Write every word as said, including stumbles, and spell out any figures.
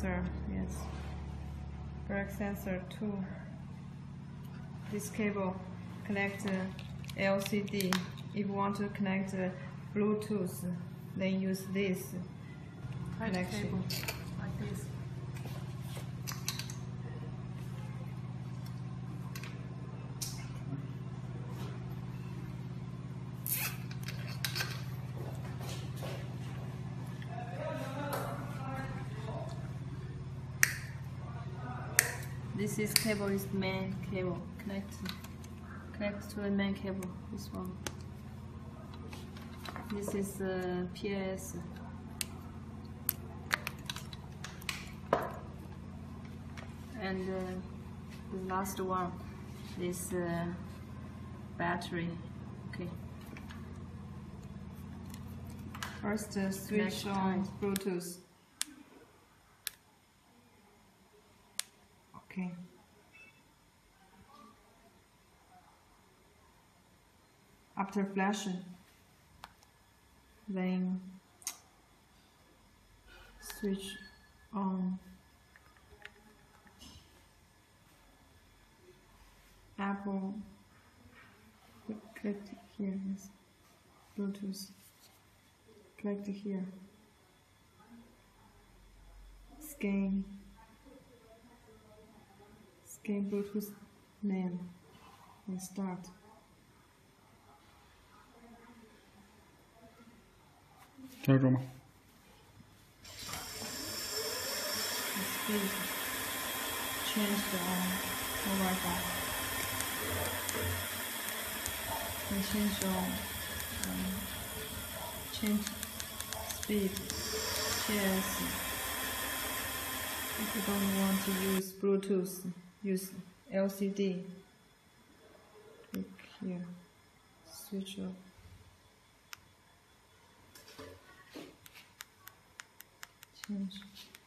sensor, yes. Brake sensor two. This cable connect uh, L C D. If you want to connect uh, Bluetooth, then use this connection. Cable like this. This is cable is main cable. Connect connect to the main cable. This one. This is uh, P A S. And uh, the last one, this uh, battery. Okay. First, uh, switch on Bluetooth. Okay. After flashing, then switch on Apple. Click here, yes. Bluetooth. Click here. Scan. Scan Bluetooth name and start. Change the speed. Change the on Wi-Fi. And change the um, change speed. Yes. If you don't want to use Bluetooth, use L C D. Click here. Switch off. Change.